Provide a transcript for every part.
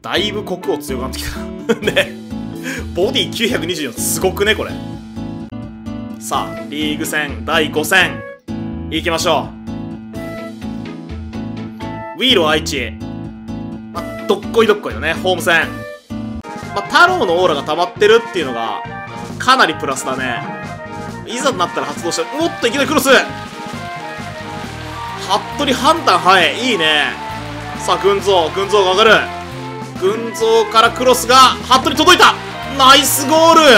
だいぶ国王強くなってきた。ね。ボディ924すごくね、これ。さあ、リーグ戦第5戦。行きましょう。ウィーロ愛知。まあ、どっこいどっこいのね、ホーム戦。まあ、太郎のオーラが溜まってるっていうのが、かなりプラスだね。いざとなったら発動して、おっと、いきなりクロス。服部判断早い。いいね。さあ、群像が上がる。群像からクロスが、服部届いた。ナイスゴール。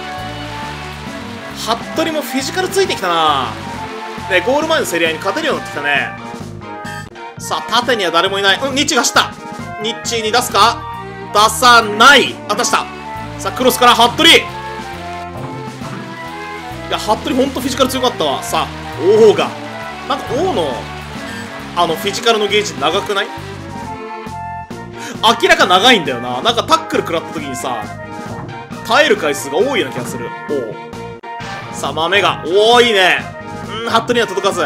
服部もフィジカルついてきたな。で、ゴール前の競り合いに勝てるようになってきたね。さあ、縦には誰もいない。ニッチが走った。ニッチに出すか、出さない。あ、出した。さあ、クロスから服部。いや、服部ほんとフィジカル強かったわ。さあ、王が。なんか王の、フィジカルのゲージ長くない？明らか長いんだよな。なんかタックル食らった時にさ、耐える回数が多いような気がする。おう。さあ、豆が。おお、いいね。服部には届かず。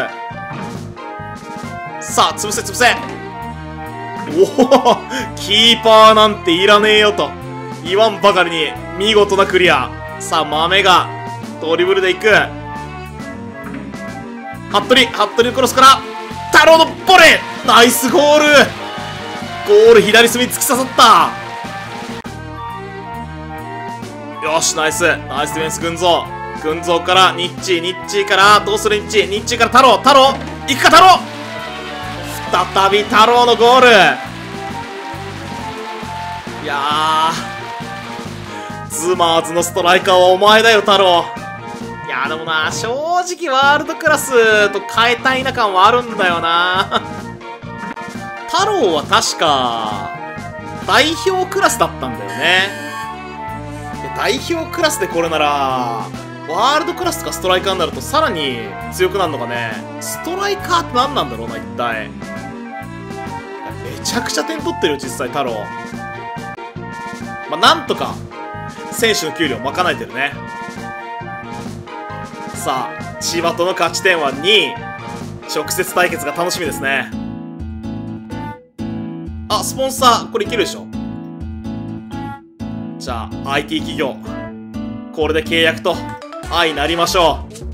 さあ、潰せ。おお、キーパーなんていらねえよと言わんばかりに見事なクリア。さあ、豆がドリブルで行く。服部のクロスから太郎のボレー。ナイスゴール。左隅突き刺さった。よし、ナイスディフェンス。群像からニッチからどうする。ニッチから太郎行くか。太郎再び太郎のゴール。いやー、ズマーズのストライカーはお前だよ、太郎。いやー、でもな、正直ワールドクラスと変えたいな感はあるんだよな。太郎は確か代表クラスだったんだよね。代表クラスでこれならワールドクラスとかストライカーになるとさらに強くなるのかね。ストライカーって何なんだろうな、一体。めちゃくちゃ点取ってるよ、実際太郎。まあ、なんとか選手の給料賄えてるね。さあ、千葉との勝ち点は2。直接対決が楽しみですね。あ、スポンサーこれいけるでしょ。じゃあ IT 企業これで契約と相なりましょう。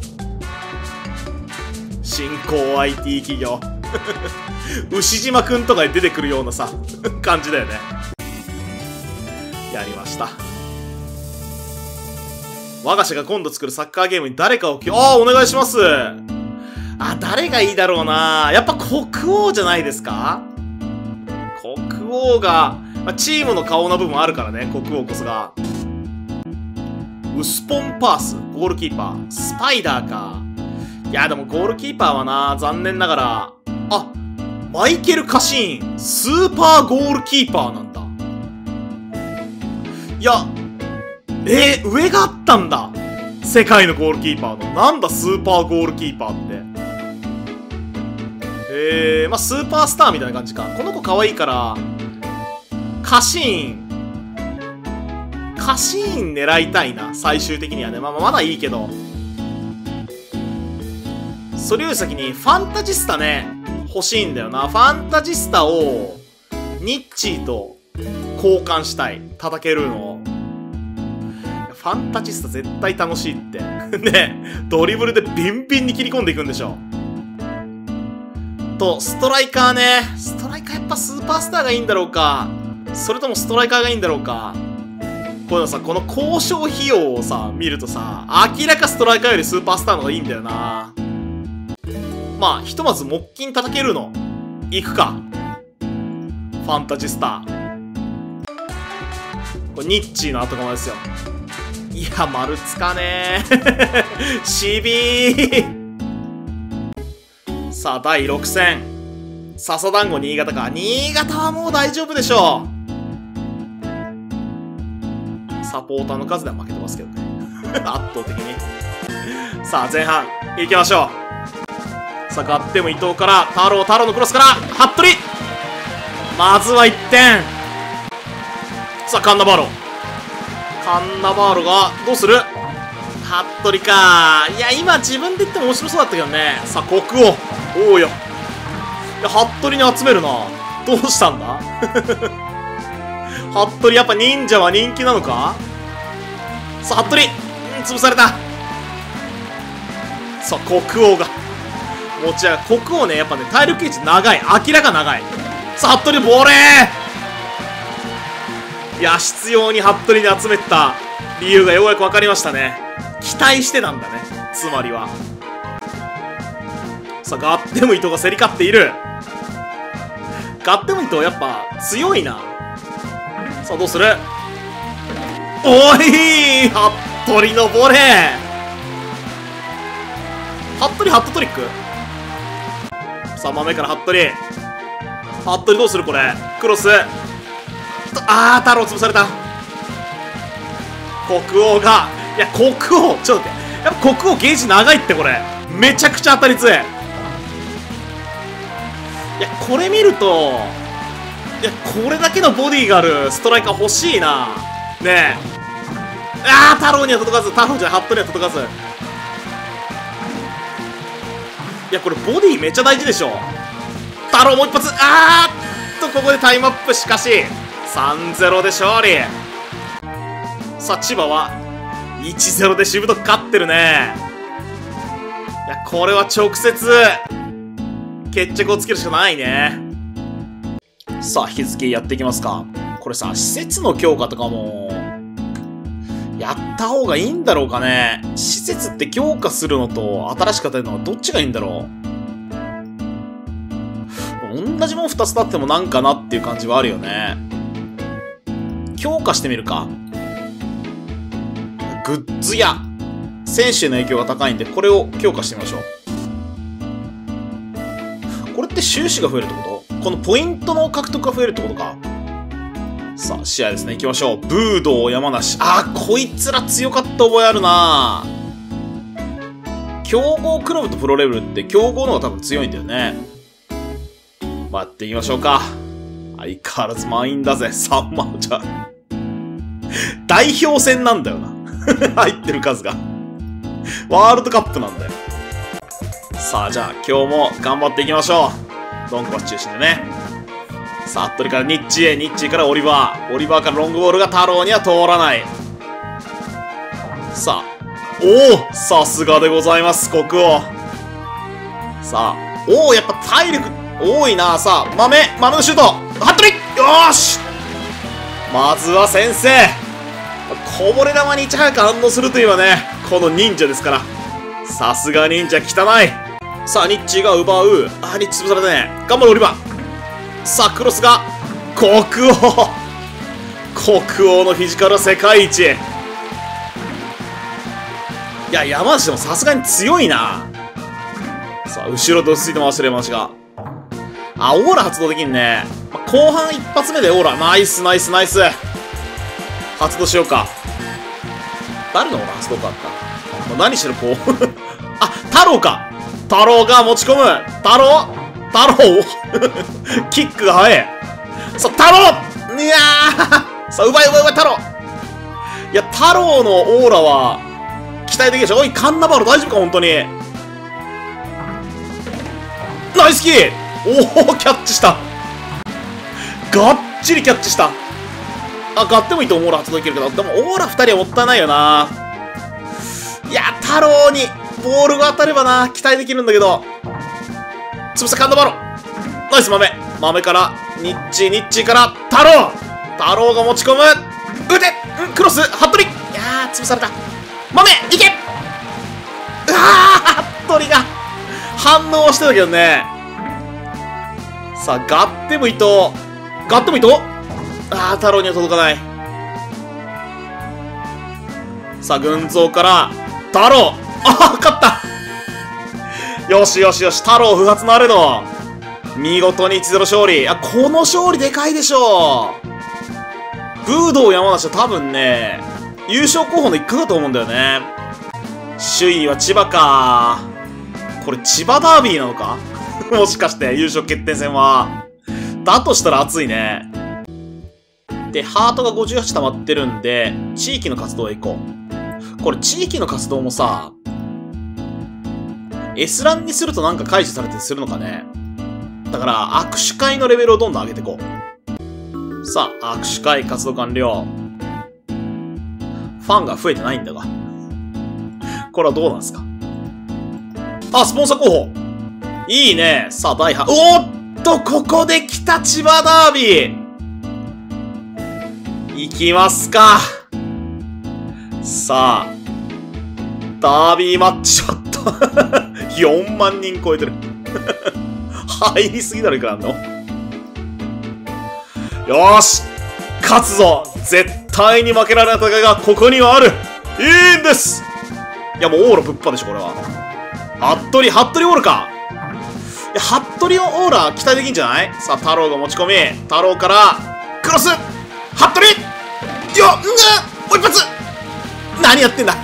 新興 IT 企業。牛島くんとかで出てくるようなさ感じだよね。やりました。我が社が今度作るサッカーゲームに誰かをお願いします。誰がいいだろうな。やっぱ国王じゃないですか。国王が、チームの顔の部分あるからね、国王こそが。ウスポンパース、ゴールキーパー。スパイダーか。いや、でもゴールキーパーはな、残念ながら。マイケル・カシーン、スーパーゴールキーパーなんだ。いや、上があったんだ。世界のゴールキーパーの。なんだ、スーパーゴールキーパーって。スーパースターみたいな感じか。この子可愛いから、カシーン狙いたいな、最終的にはね。まだいいけど。それより先に、ファンタジスタね、欲しいんだよな。ファンタジスタを、ニッチーと交換したい。叩けるのを。ファンタジスタ絶対楽しいって。ね、ドリブルでビンビンに切り込んでいくんでしょ。ストライカーね。ストライカーやっぱスーパースターがいいんだろうか。それともストライカーがいいんだろうか。このさ、この交渉費用をさ、見るとさ、明らかストライカーよりスーパースターの方がいいんだよな。ひとまず木金叩けるの。行くか。ファンタジスタ。これニッチーの後釜ですよ。いや、丸つかねー。しびー。さあ、第6戦。笹団子新潟か。新潟はもう大丈夫でしょう。サポーターの数では負けてますけどね。圧倒的に。さあ、前半、行きましょう。さあ、ガッテム伊藤から、太郎のクロスから、服部まずは1点。さあ、カンナバーロが、どうする？服部か。いや、今自分で言っても面白そうだったけどね。さあ、国王。おうよ。いや、服部に集めるな。どうしたんだ。 服部やっぱ忍者は人気なのか。さあ、服部潰された。さあ、国王が持ち上がる。国王ね、やっぱね、体力ゲージ長い。明らか長い。さあ、服部ボレー。いや、執拗に服部に集めた理由がようやく分かりましたね。期待してたんだね、つまりは。さあ、ガッテムイトが競り勝っている。ガッテムイトやっぱ強いな。さあ、どうする。おい、服部のボレー。服部ハットトリック。さあ、豆から服部どうするこれ。クロス。あー、太郎潰された。国王が、いや、国王、ちょっと待って。やっぱ国王ゲージ長いってこれ。めちゃくちゃ当たり強い。いや、これ見ると、いや、これだけのボディがあるストライカー欲しいな。ねえ。あー、太郎には届かず。太郎じゃない、服部には届かず。いや、これボディめっちゃ大事でしょ。太郎もう一発。あーっと、ここでタイムアップ。しかし 3-0 で勝利。さあ、千葉は 1-0 でしぶとく勝ってるね。いや、これは直接決着をつけるしかないね。さあ、引き続きやっていきますか。これさ、施設の強化とかもやった方がいいんだろうかね。施設って強化するのと新しく与えるのはどっちがいいんだろう。同じもん2つ立ってもなんかなっていう感じはあるよね。強化してみるか。グッズや選手への影響が高いんで、これを強化してみましょう。これって収支が増えるってこと？このポイントの獲得が増えるってことか。さあ、試合ですね。行きましょう。ブードー山梨。あー、こいつら強かった覚えあるな。強豪クラブとプロレベルって強豪の方が多分強いんだよね。やっていきましょうか。相変わらず満員だぜ。3万、じゃあ。代表戦なんだよな。入ってる数が。ワールドカップなんだよ。さあ、じゃあ、今日も頑張っていきましょう。ドンコバス中心でね。さあ、服部からニッチへ、ニッチからオリバー。オリバーからロングボールが太郎には通らない。さあ、おお、さすがでございます、国王。さあ、おお、やっぱ体力多いな。さあ、豆のシュート。服部、よーし。まずは先制。こぼれ球にいち早く反応するといえばね、この忍者ですから。さすが忍者、汚い。さあ、ニッチが奪う。あー、ニッチ潰されたね。頑張るオリバー。さあ、クロスが、国王のフィジカルは世界一。いや、山梨でもさすがに強いな。さあ、後ろで落ち着いて回してる山梨が。あ、オーラ発動できんね。後半一発目でオーラ。ナイスナイスナイス。発動しようか。誰のオーラ発動かあった。何してるこう。あ、太郎か。太郎が持ち込む。太郎キックが速い。さあ、太郎いやーさあ、奪い太郎。いや、太郎のオーラは期待できるでしょ。おい、カンナバロ大丈夫か本当に。ナイスキー。おお、キャッチした。がっちりキャッチした。あ、ガッテもいいとオーラ発動できるけど、でもオーラ2人はもったいないよな。いや、太郎にボールが当たればな、期待できるんだけど。潰した、カンナバロ。ナイス豆からニッチから太郎が持ち込む。打て、クロス、服部。いやー、潰された。豆いけ。うわー、服部が反応してたけどね。さあ、ガッテムイト。あー、太郎には届かない。さあ、群像から太郎。あー、勝った。よしよしよし、太郎不発のあれの見事に 1-0 勝利。あ、この勝利でかいでしょう。ブードー山梨は多分ね、優勝候補の一角だと思うんだよね。首位は千葉か。これ千葉ダービーなのか。もしかして優勝決定戦は。だとしたら熱いね。で、ハートが58溜まってるんで、地域の活動へ行こう。これ地域の活動もさ、S ランにするとなんか解除されたりするのかね。だから、握手会のレベルをどんどん上げていこう。 さあ、握手会活動完了。ファンが増えてないんだが。これはどうなんですか？あ、スポンサー候補。いいね。さあ、第8。おっと、ここで来た千葉ダービー。いきますか。さあ、ダービーマッチちょっと4万人超えてる。入りすぎだろ、いくらあんの？よーし、勝つぞ。絶対に負けられない戦いがここにはある。いいんです。いや、もうオーラぶっぱでしょ、これは。服部オーラか。いや、服部オーラ期待できんじゃない？さあ、太郎が持ち込み、太郎からクロス、服部よっ、もう一発。何やってんだ。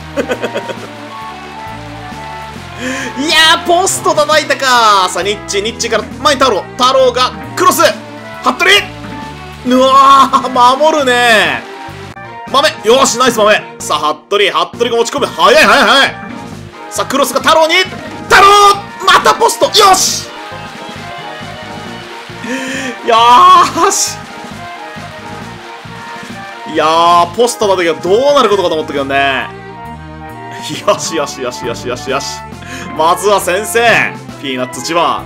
いやー、ポスト叩いたか。さあ、ニッチから前に太郎がクロス、服部、うわー、守るねー。豆、よーし、ナイス豆。さあ、服部が持ち込む。早い。さあ、クロスが太郎に、またポスト、よし。よーし。いやー、ポストの時はどうなることかと思ったけどね。よし。まずは先制。ピーナッツ千葉。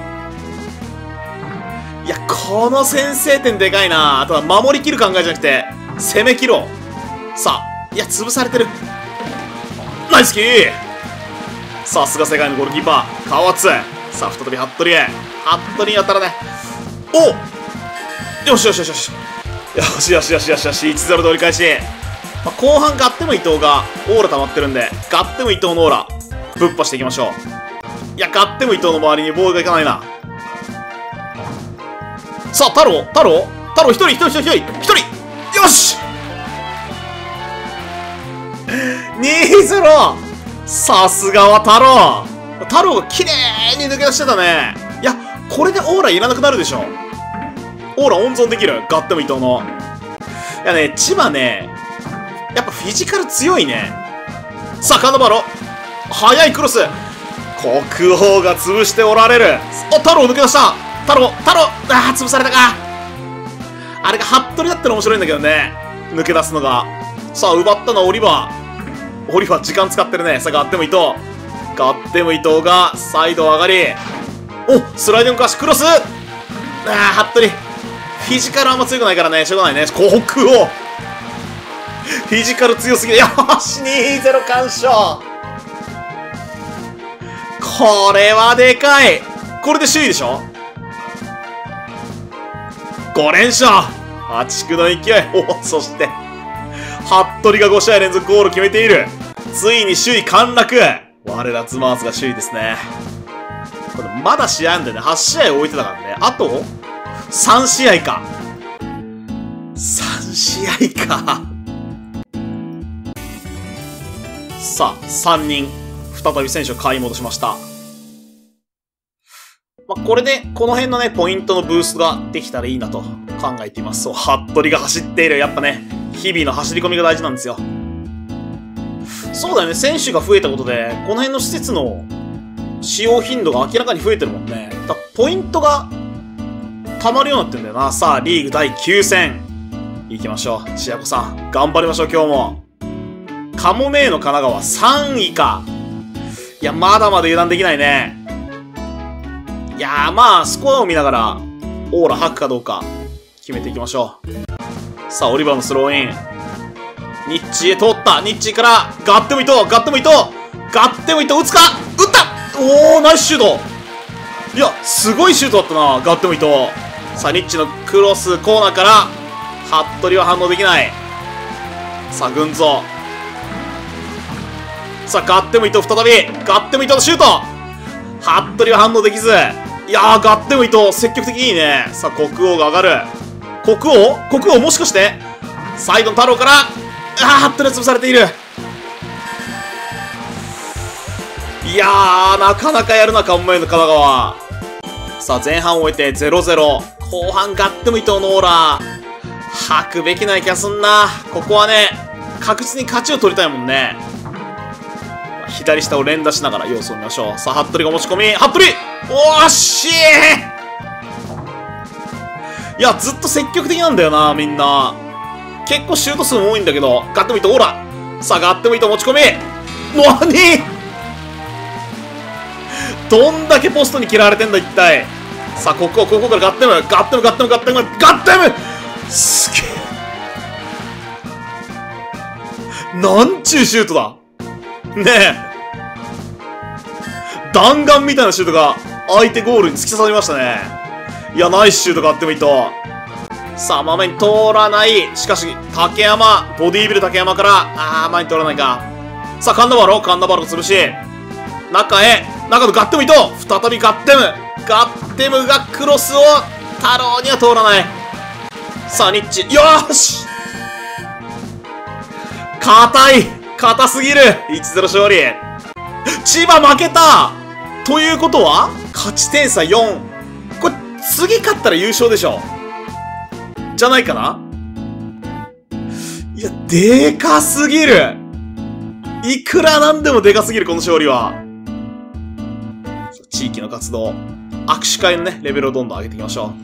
いや、この先制点でかいな。ただ、守りきる考えじゃなくて、攻め切ろう。さあ、いや、潰されてる。ナイスキー。さすが世界のゴールキーパー、川津。さあ、再び服部に当たらね。およし。1-0で折り返し。まあ、後半ガッテム伊藤がオーラ溜まってるんで、ガッテム伊藤のオーラ、ぶっ破していきましょう。いや、ガッテム伊藤の周りにボールがいかないな。さあ、太郎一人よし !2-0! さすがは太郎が綺麗に抜け出してたね。いや、これでオーラいらなくなるでしょ。オーラ温存できる。ガッテム伊藤の。いやね、千葉ね、やっぱフィジカル強いね。さあ、カンナバロ。速いクロス。国王が潰しておられる。太郎抜け出した。太郎潰されたか。あれが服部だったら面白いんだけどね。抜け出すのが。さあ、奪ったのはオリバー時間使ってるね。さあ、ガッテム伊藤がサイド上がり。スライディングかし、クロス。服部。フィジカルあんま強くないからね、しょうがないね。国王。フィジカル強すぎる。よし、2-0 完勝。これはでかい。これで首位でしょ。5連勝。破竹の勢い。そして、服部が5試合連続ゴール決めている。ついに首位陥落。我らズマーズが首位ですね。これまだ試合あんだよね。8試合置いてたからね。あと3試合か。3試合か。さあ、3人、再び選手を買い戻しました。まあ、これで、この辺のね、ポイントのブーストができたらいいなと考えています。そう、服部が走っている。やっぱね、日々の走り込みが大事なんですよ。そうだよね、選手が増えたことで、この辺の施設の使用頻度が明らかに増えてるもんね。ポイントが溜まるようになってんだよな。さあ、リーグ第9戦。行きましょう。千夜子さん、頑張りましょう、今日も。カモメイの神奈川3位か。いや、まだまだ油断できないね。いやー、まあ、スコアを見ながら、オーラ吐くかどうか、決めていきましょう。さあ、オリバーのスローイン。ニッチへ通った。ニッチからガッテム伊藤打つか。打った。ナイスシュート。いや、すごいシュートだったな、ガッテム伊藤。さあ、ニッチのクロスコーナーから服部は反応できない。さあ、群像。さあ、ガッテム伊藤再び。ガッテム伊藤のシュート。服部は反応できず。いやー、ガッテム伊藤積極的にいいね。さあ、国王が上がる。国王もしかしてサイドの太郎から服部潰されている。いやー、なかなかやるな、カモメイの神奈川。さあ、前半を終えて 0-0。後半ガッテム伊藤のオーラ吐くべきない気がすんな。ここはね、確実に勝ちを取りたいもんね。左下を連打しながら様子を見ましょう。さあ、服部が持ち込み、服部おーしいや、ずっと積極的なんだよな、みんな。結構シュート数も多いんだけど、ガッテムイト、ほら。さあ、ガッテムイト持ち込み。何どんだけポストに嫌われてんだ、一体。さあ、ここからガッテム。ガッテム、ガッテム、ガッテム、ガッテムすげえ。なんちゅうシュートだ。ねえ。弾丸みたいなシュートが相手ゴールに突き刺さりましたね。いや、ナイスシュートがあってもいいと。さあ、前に通らない。しかし、竹山、ボディービル竹山から、前に通らないか。さあ、カンナバロが潰し。中へ、中のガッテムイト、再びガッテム。ガッテムがクロスを、太郎には通らない。さあ、ニッチ。よーし硬すぎる !1-0 勝利。千葉負けたということは勝ち点差4。これ、次勝ったら優勝でしょじゃないかないや、でかすぎるいくらなんでもでかすぎる、この勝利は。地域の活動。握手会のね、レベルをどんどん上げていきましょ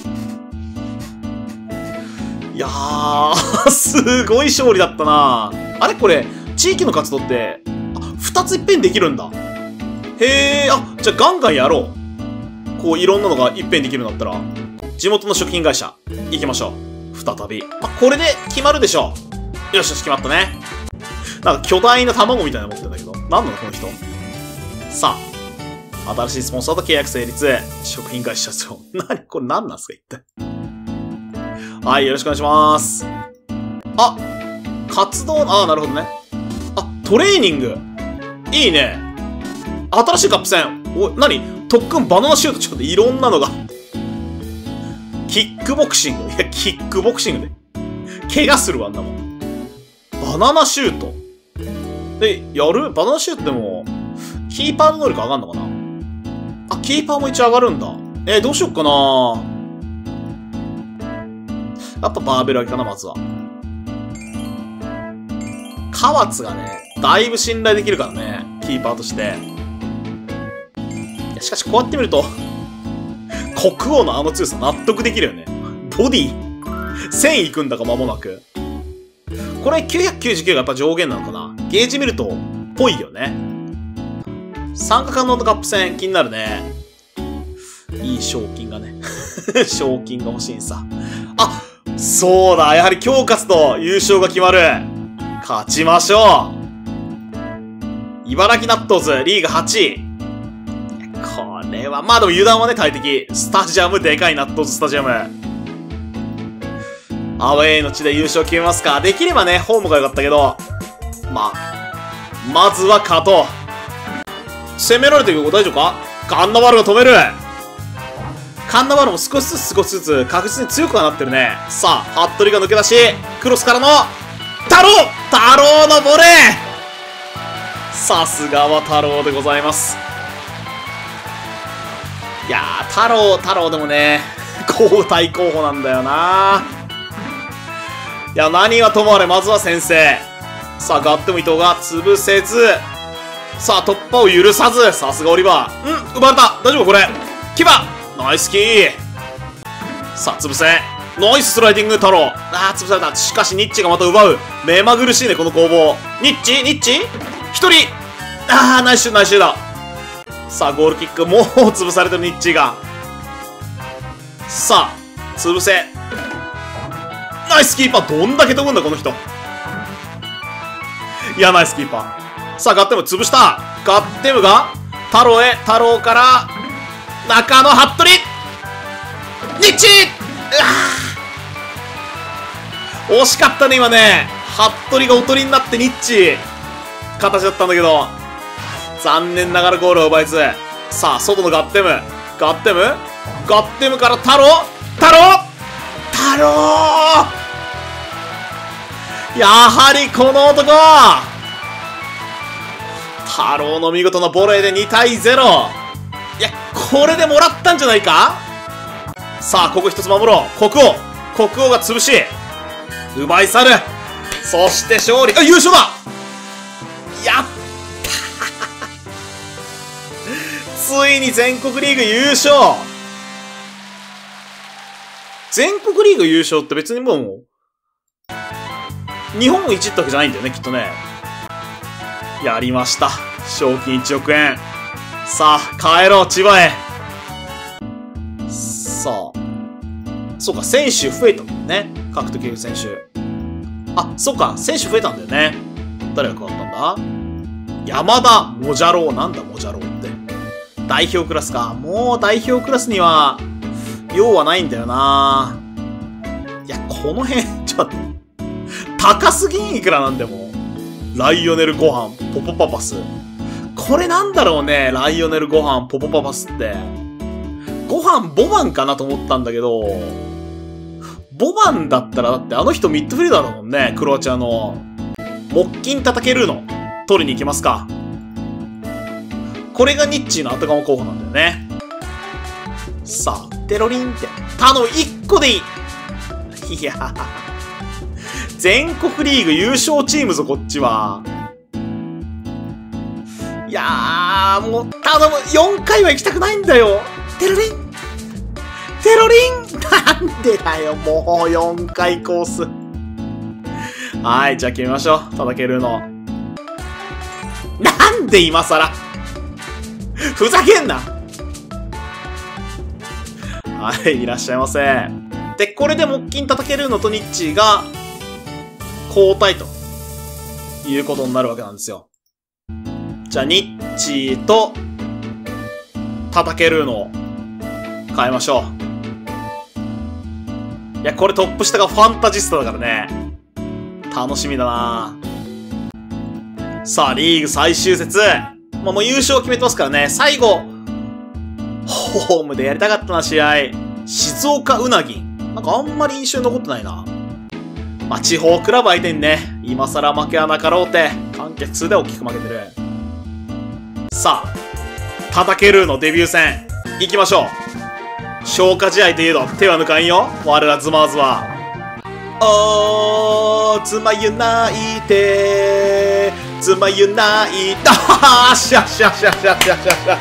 う。いやー、すごい勝利だったな。あれこれ、地域の活動って、2ついっぺんできるんだ。へー、じゃあガンガンやろう。こう、いろんなのがいっぺんできるんだったら、地元の食品会社、行きましょう。再び。これで決まるでしょう。よし、決まったね。なんか巨大な卵みたいなの持ってんだけど。なんなのこの人。さあ、新しいスポンサーと契約成立。食品会社社長。これ何なんすか一体。はい、よろしくお願いします。活動、なるほどね。トレーニング。いいね。新しいカップ戦。特訓バナナシュート。ちょっといろんなのが。キックボクシング。いや、キックボクシングで。怪我するわ、あんなもん。バナナシュート。で、バナナシュートでも、キーパーの能力上がんのかなキーパーも一応上がるんだ。どうしよっかなやっぱバーベル上げかな、まずは。河津がね、だいぶ信頼できるからね、キーパーとして。いやしかしこうやって見ると、国王のあの強さ納得できるよね。ボディ1000いくんだか間もなく。これ999がやっぱ上限なのかな。ゲージ見ると、ぽいよね。参加可能なカップ戦気になるね。いい賞金がね。賞金が欲しいんさ。そうだ、やはり今日勝つと優勝が決まる。勝ちましょう。茨城納豆ズ、リーグ8位。これは、でも油断はね、大敵。スタジアム、でかい納豆ズスタジアム。アウェイの地で優勝決めますか。できればね、ホームが良かったけど。まずは勝とう。攻められてるよ、大丈夫か。カンナバルが止める。カンナバルも少しずつ確実に強くはなってるね。さあ、服部が抜け出し、クロスからの、太郎のボレー。さすがは太郎でございます。いやー、太郎でもね、交代候補なんだよな。いや、何はともあれ、まずは先制。さあ、ガッテム伊藤が潰せず、さあ、突破を許さず、さすがオリバー。奪われた。大丈夫これ。キバナイスキー。さあ、潰せ。ナイススライディング、太郎。潰された。しかし、ニッチがまた奪う。目まぐるしいね、この攻防。ニッチ一人ナイスシューだ。さあ、ゴールキック、もう潰されてるニッチが。さあ、潰せ。ナイスキーパー。どんだけ飛ぶんだ、この人。いや、ナイスキーパー。さあ、ガッテム潰した。ガッテムが、太郎から、中野、服部ニッチ惜しかったね、今ね。服部がおとりになってニッチ。形だったんだけど。残念ながらゴールを奪えず。さあ、外のガッテムから太郎やはりこの男太郎の見事なボレーで2対0。いや、これでもらったんじゃないか。さあ、ここ一つ守ろう。国王が潰し、奪い去る。そして勝利。優勝だ。やったついに全国リーグ優勝。 全国リーグ優勝って別にもう、日本一ってわけじゃないんだよね、きっとね。やりました。賞金1億円。さあ、帰ろう、千葉へ。さあ。そうか、選手増えたんだよね。獲得選手。あ、そうか、選手増えたんだよね。誰が変わったんだ？山田モジャロウ。なんだ、モジャロウって。代表クラスか。もう代表クラスには、用はないんだよな。いや、この辺、ちょっと待って。高すぎんいくらなんでも。ライオネルご飯、ポポパパス。これなんだろうね、ライオネルご飯、ポポパパスって。ご飯、ボバンかなと思ったんだけど、ボバンだったらだってあの人ミッドフィルダーだもんね、クロアチアの。木金叩けるの。取りに行きますか。これがニッチーの頭候補なんだよね。さあ、テロリンって。頼む、1個でいい。いやー。全国リーグ優勝チームぞ、こっちは。いやー、もう、頼む、4回は行きたくないんだよ。テロリンテロリンなんでだよ、もう4回コース。はい、じゃあ決めましょう。叩けるの。なんで今更ふざけんな。はい、いらっしゃいませ。で、これで木金叩けるのとニッチーが、交代ということになるわけなんですよ。じゃあ、ニッチーと、叩けるのを変えましょう。いや、これトップ下がファンタジスタだからね。楽しみだな。さあ、リーグ最終節。まあ、もう優勝決めてますからね。最後、ホームでやりたかったな、試合。静岡うなぎ。なんかあんまり印象に残ってないな。まあ、地方クラブ相手にね、今更負けはなかろうって、観客数で大きく負けてる。さあ、叩けるのデビュー戦、行きましょう。消化試合といえど、手は抜かんよ。我らズマーズは。妻ユナイテ妻ユナイテあーしゃしゃしゃしゃしゃしゃしゃ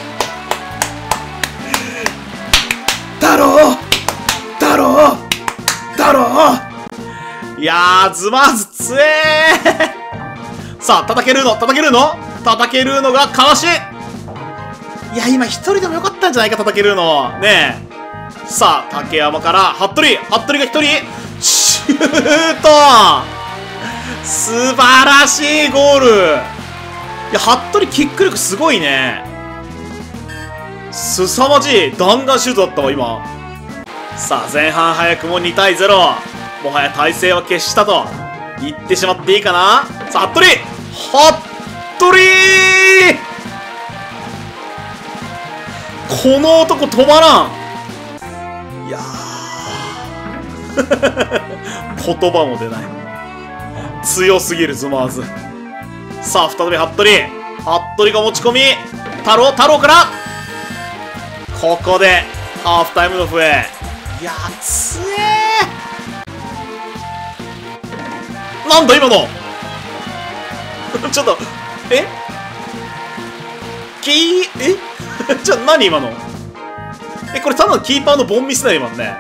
太郎太郎太郎いやー、ズマーズ強えーさあ、叩けるの叩けるのがかわしいや、今一人でもよかったんじゃないか、叩けるの。ねえ。さあ、竹山から、服部が一人、シュート素晴らしいゴール。いや、服部キック力すごいね。凄まじい弾丸シュートだったわ、今。さあ、前半早くも2対0。もはや体勢は決したと言ってしまっていいかな。さあ、服部この男止まらん。いやー言葉も出ない。強すぎるズマーズ。さあ、再び服部が持ち込み、太郎からここでハーフタイムの笛。いやー、つえーなんだ今のちょっとじゃあ何今のこれただのキーパーのボンミスだよ今のね。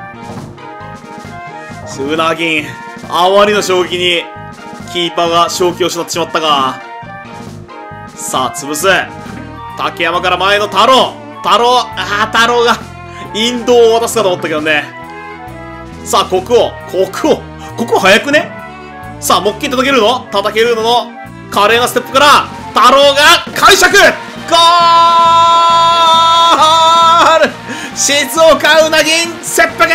うなぎんあまりの衝撃にキーパーが正気を失ってしまったが、さあ潰す。竹山から前の太郎がインドを渡すかと思ったけどね。さあ国王早くね。さあ木金叩けるの華麗なステップから太郎が解釈。ゴール静岡うなぎん切迫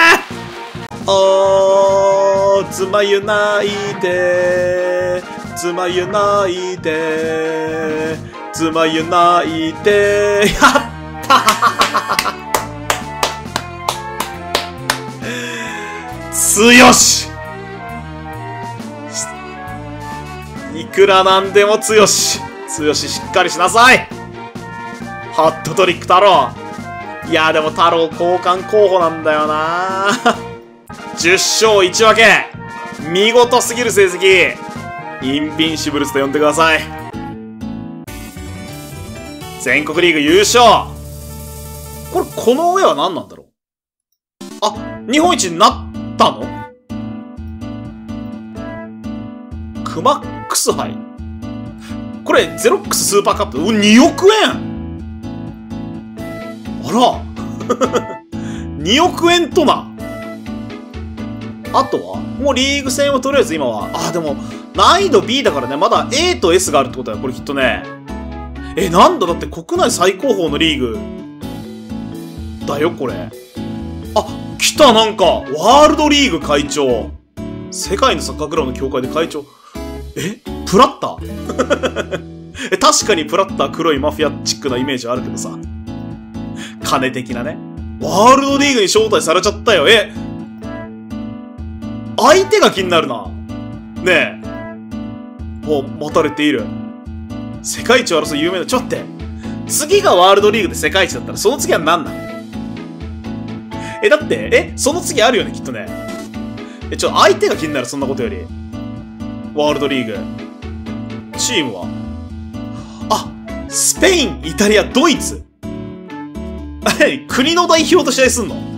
妻ユナイテやった強しいくらなんでも強ししっかりしなさい。ハットトリック太郎。いやでも太郎交換候補なんだよな。10勝1分け見事すぎる成績。インビンシブルスと呼んでください。全国リーグ優勝。この上は何なんだろう。あ、 日本一になったの？クマックス杯。これ、ゼロックススーパーカップ。2億円あら2億円とな。あとはもうリーグ戦はとりあえず今は、でも、難易度 B だからね、まだ A と S があるってことだよ、これきっとね。なんだ、だって国内最高峰のリーグだよ、これ。来た、なんか、ワールドリーグ会長。世界のサッカークラブの協会で会長。プラッター確かにプラッター黒いマフィアチックなイメージあるけどさ。金的なね。ワールドリーグに招待されちゃったよ。相手が気になるな。ねえ。待たれている。世界一を争う有名な、ちょっと待って。次がワールドリーグで世界一だったら、その次は何なの？だって、その次あるよね、きっとね。相手が気になる、そんなことより。ワールドリーグ。チームはスペイン、イタリア、ドイツ。国の代表と試合すんの？